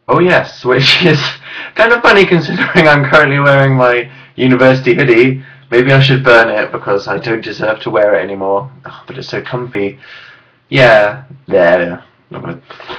Oh yes, which is kind of funny considering I'm currently wearing my university hoodie. Maybe I should burn it because I don't deserve to wear it anymore. Oh, but it's so comfy. Yeah, there.